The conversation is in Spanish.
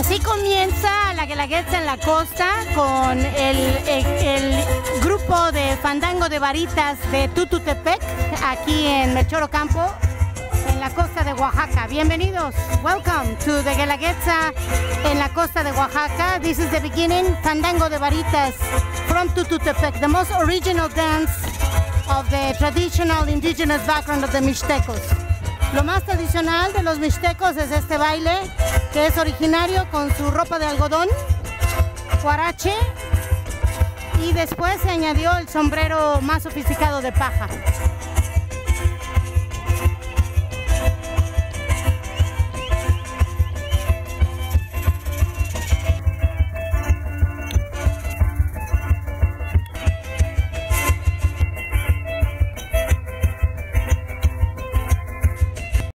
así comienza la Guelaguetza en la costa con el grupo de Fandango de Varitas de Tututepec, aquí en Melchor Ocampo, en la costa de Oaxaca. Bienvenidos. Welcome to the Guelaguetza en la costa de Oaxaca. This is the beginning. Fandango de Varitas from Tututepec, the most original dance of the traditional indigenous background of the Mixtecos. Lo más tradicional de los mixtecos es este baile, que es originario con su ropa de algodón, huarache, y después se añadió el sombrero más sofisticado de paja.